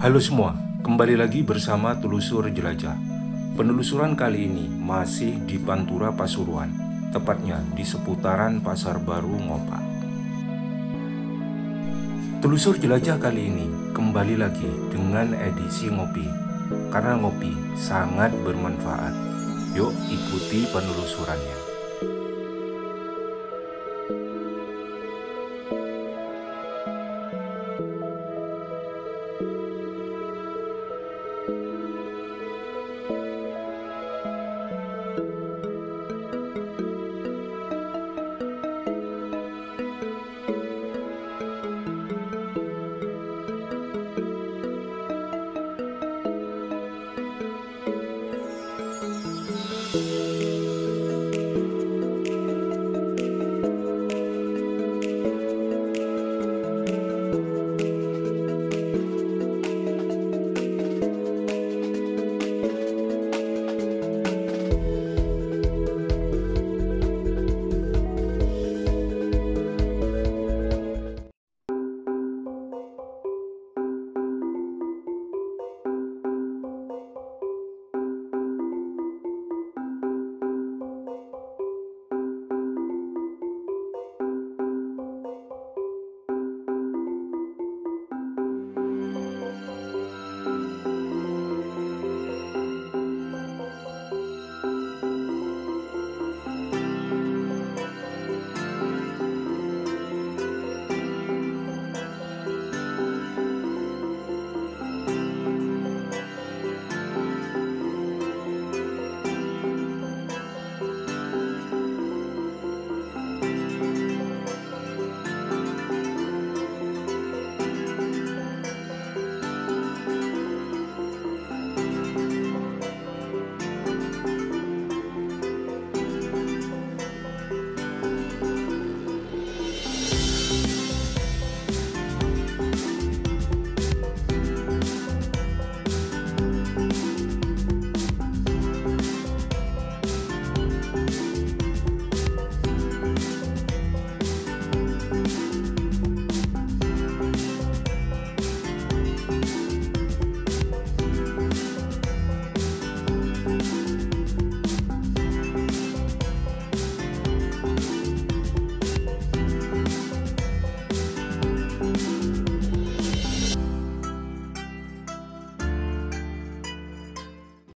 Halo semua, kembali lagi bersama Telusur Jelajah. Penelusuran kali ini masih di Pantura Pasuruan, tepatnya di seputaran Pasar Baru Ngopak. Telusur Jelajah kali ini kembali lagi dengan edisi ngopi, karena ngopi sangat bermanfaat. Yuk ikuti penelusurannya.